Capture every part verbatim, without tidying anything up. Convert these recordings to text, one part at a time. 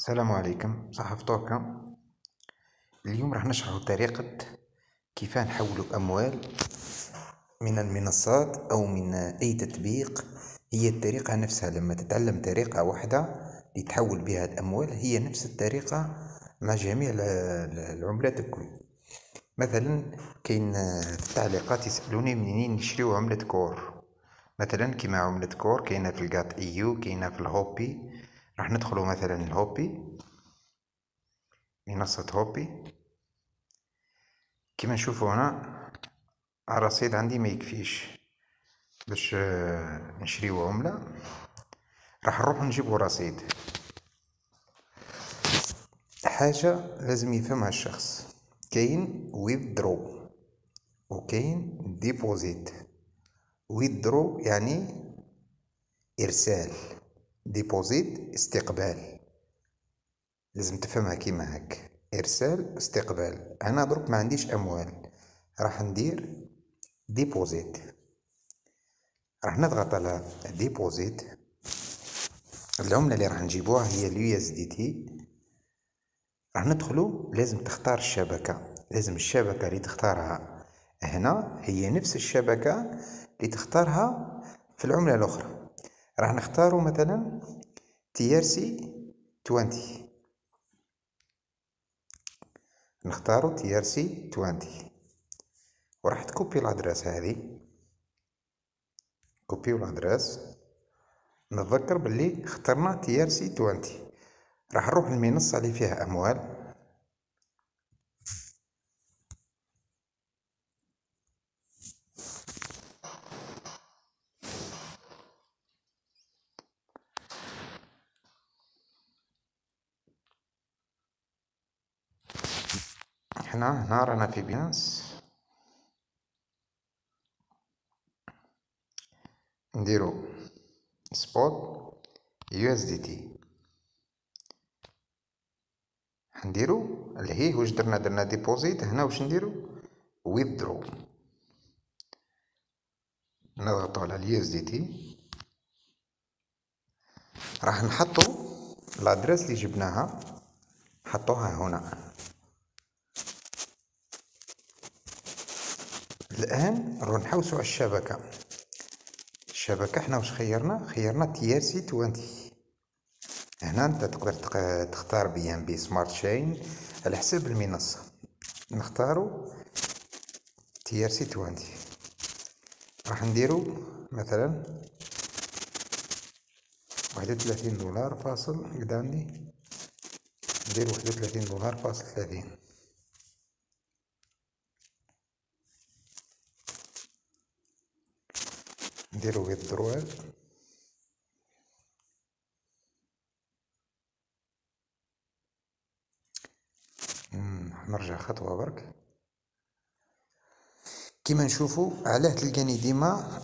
السلام عليكم، صح فطوركم. اليوم راح نشرح طريقة كيف نحول أموال من المنصات أو من أي تطبيق. هي الطريقة نفسها، لما تتعلم طريقة واحدة لتحول بها الأموال هي نفس الطريقة مع جميع العملات الكل. مثلا كاين في التعليقات يسألوني منين نشريو عملة كور، مثلا كيما عملة كور كاينة في القاط ايو، كاينة في الهوبي. راح ندخلوا مثلا الهوبي، منصة هوبي. كما نشوفوا هنا الرصيد عندي ما يكفيش باش نشريو عملة، راح نروح نجيبو رصيد. حاجة لازم يفهمها الشخص، كاين withdraw وكاين deposit. withdraw يعني إرسال، deposit استقبال. لازم تفهمها كيما هاك، إرسال استقبال. أنا درك ما عنديش أموال، راح ندير deposit. راح نضغط على deposit. العملة اللي راح نجيبوها هي اليو اس دي تي. راح ندخلو، لازم تختار الشبكة. لازم الشبكة اللي تختارها هنا هي نفس الشبكة اللي تختارها في العملة الأخرى. راح نختارو مثلا تي ار سي عشرين، نختارو تي ار سي عشرين وراح تكوبي الادرس هذه، كوبيو الادرس. نتذكر باللي اخترنا تي ار سي عشرين. راح نروح للمنصة اللي فيها أموال. احنا هنا رانا في بيانس، نديرو سبوت يو اس دي تي. حنديرو اللي هي واش درنا، درنا ديبوزيت. هنا واش نديرو ويذرو. نضغطو على اليو اس دي تي. راح نحطو الادرس اللي جبناها، نحطوها هنا. الان نروح نحوسو على الشبكة. الشبكة حنا واش خيرنا، خيرنا تي ار سي عشرين. هنا انت تقدر تختار بي ام بي سمارت شين على حسب المنصة. نختارو تي ار سي عشرين. راح نديرو مثلا واحد وثلاثين دولار فاصل قدامي، ندير واحد وثلاثين دولار فاصل ثلاثين. نديرو withdrawal. نرجع خطوة برك. كيما نشوفو علاه تلقاني ديما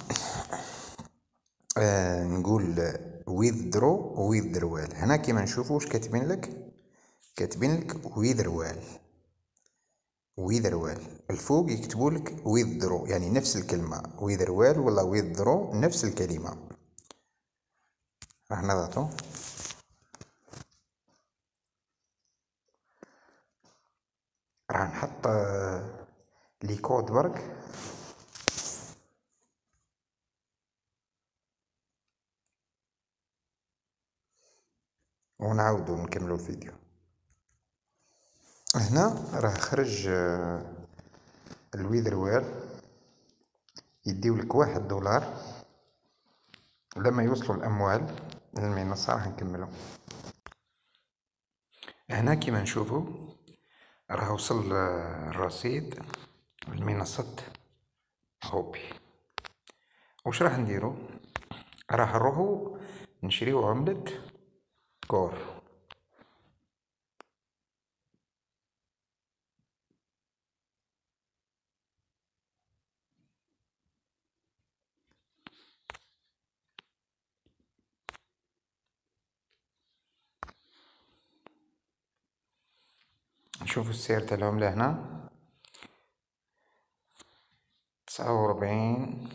آه نقول withdraw و withdrawal. هنا كيما نشوفو واش كاتبين لك، كاتبين لك withdrawal. withdrawal الفوق يكتبوا لك withdraw، يعني نفس الكلمة withdrawal ولا withdraw نفس الكلمة. راح نضغطو. راح نحط لي كود برك. ونعاودو نكملو الفيديو. هنا راه خرج الويذروال، يديولك واحد دولار. لما يوصلوا الأموال للمنصة راح نكملو. هنا كيما نشوفو راه وصل الرصيد لمنصة هوبي. واش راح نديرو، راح نروحو نشريو عملة كور. نشوفو السعر تاع العملة هنا تسعة وربعين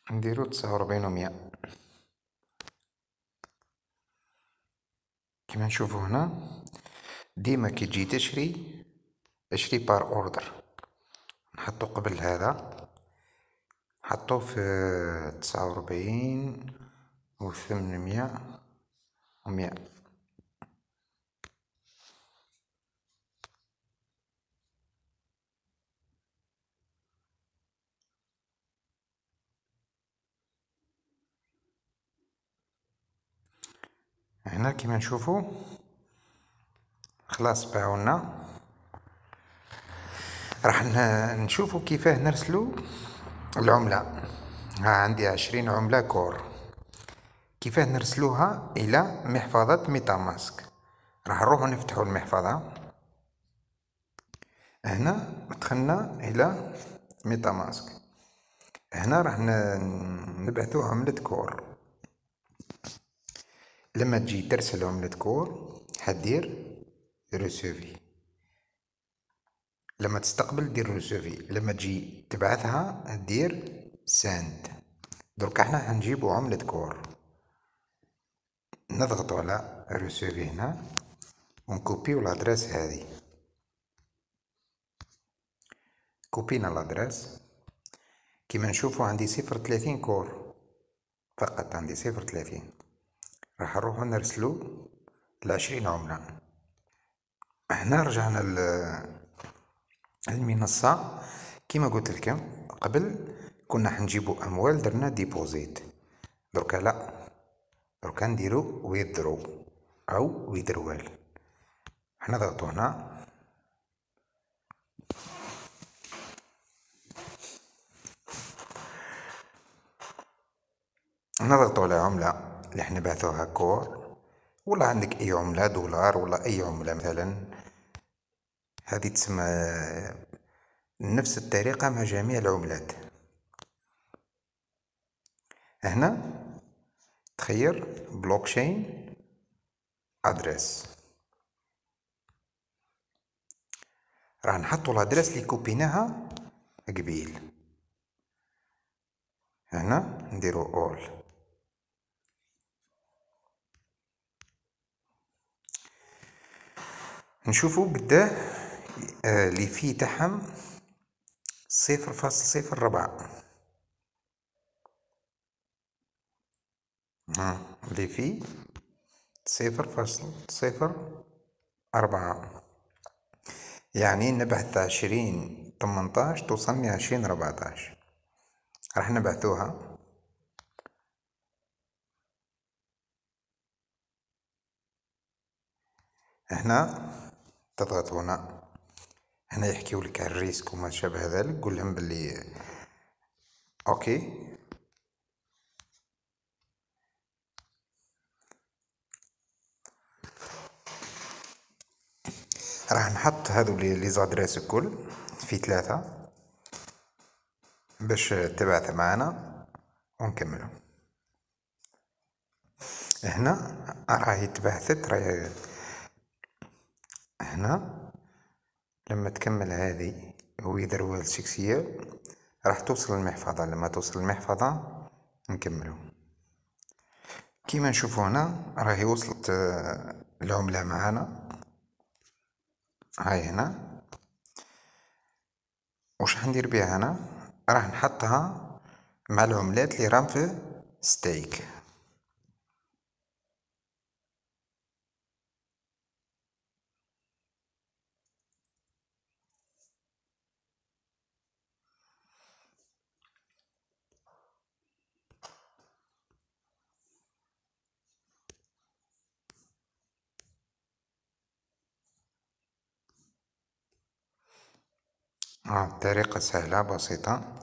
نديرو تسعة وربعين ومية. كيما نشوفو هنا ديما كي تجي تشري اشري بار اوردر، نحطو قبل هذا، نحطو في تسعة وربعين و ثمنمية ومية. هنا كيما نشوفو خلاص باعولنا. راح نشوفو كيفاه نرسلو العملة. ها عندي عشرين عملة كور، كيفاه نرسلوها الى محفظة ميتا ماسك. راح نروحو نفتحو المحفظة. هنا دخلنا الى ميتا ماسك. هنا راح نبعثو عملة كور. لما تجي ترسل عملة كور حدير ريسيفي، لما تستقبل دير ريسيفي، لما تجي تبعثها دير ساند. درك احنا حنجيبو عملة كور، نضغطو على ريسيفي هنا ونكوبيو الادريس هذه. كوبينا الادريس. كيما نشوفو عندي صفر ثلاثين كور فقط، عندي صفر ثلاثين. راح نروحو نرسلو العشرين عملة. هنا رجعنا المنصة. كيما قلت لكم قبل كنا حنجيبو اموال درنا ديبوزيت، دركا لا، دركا نديرو ويدرو او ويدروال. حنضغطو هنا. نضغطو على عملة اللي حنا بعثوها كور، ولا عندك اي عملة دولار ولا اي عملة مثلا، هذه تسمى نفس الطريقة مع جميع العملات. هنا تخير بلوكشين ادريس، راح نحطو الادريس اللي كوبيناها قبيل. هنا نديرو اول. نشوفو قداه آه اللي فيه تحم صفر فاصل صفر ربعة. ها اللي فيه صفر فاصل صفر أربعة، يعني نبعث عشرين تمنتاش توصلني عشرين ربعتاش. راح نبعثوها. هنا تضغط هنا، هنا يحكيو لك على الريسك وما شابه ذلك، قول لهم باللي اوكي. راح نحط هذو لي زادريس الكل في ثلاثة باش تبعث معنا ونكملو. هنا راهي تبعثت، راهي هنا لما تكمل هذه ويدروال سكسية راح توصل المحفظة. لما توصل المحفظة نكملو. كيما نشوفو هنا راهي وصلت العملة معانا. هاي هنا وش حندير بيها هنا؟ راح نحطها مع العملات اللي راهم في ستيك. آه طريقة سهلة بسيطة.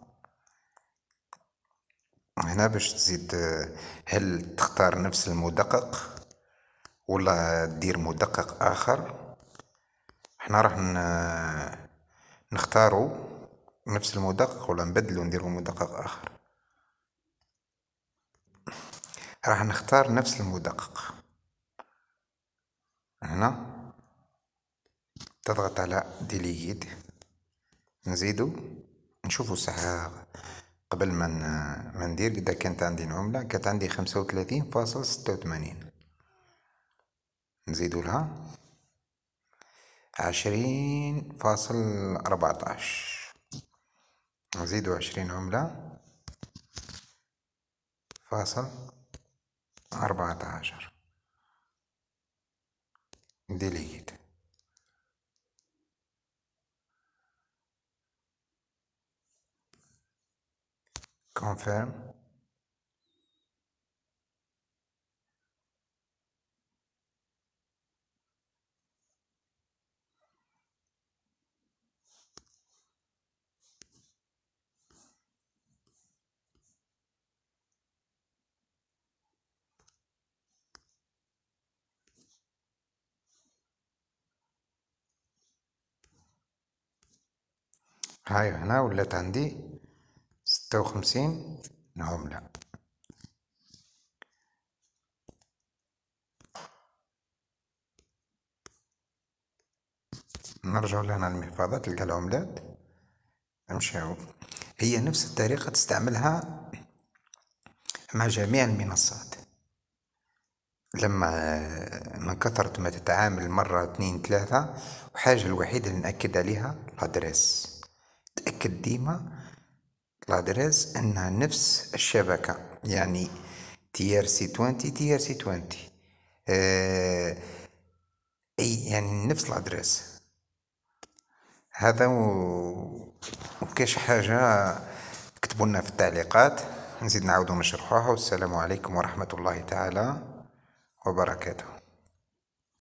هنا باش تزيد، هل تختار نفس المدقق ولا دير مدقق آخر؟ احنا راح نختارو نفس المدقق ولا نبدلو نديرو مدقق آخر. راح نختار نفس المدقق. هنا تضغط على ديليت، نزيدو نشوفو ساعة قبل ما ما ندير إذا كانت عندي العملة كانت عندي خمسة وثلاثين فاصل ستة وثمانين، نزيدو لها عشرين فاصل أربعتاش، نزيدو عشرين عملة فاصل أربعتاشر، ديليت كونفيرم. هاي هنا ولات عندي ستة وخمسين عملة. نرجع لهنا المحفظة، تلقى العملات نمشيو. هي نفس الطريقة تستعملها مع جميع المنصات. لما من كثرة ما تتعامل مرة اثنين ثلاثة، وحاجة الوحيدة اللي نأكد عليها الأدريس، تأكد ديما الأدريس أنها نفس الشبكة، يعني تي ار سي عشرين تي ار سي عشرين، اه أي يعني نفس الأدريس هذا. وكاش حاجة اكتبوا لنا في التعليقات نزيد نعاودو نشرحوها. والسلام عليكم ورحمة الله تعالى وبركاته.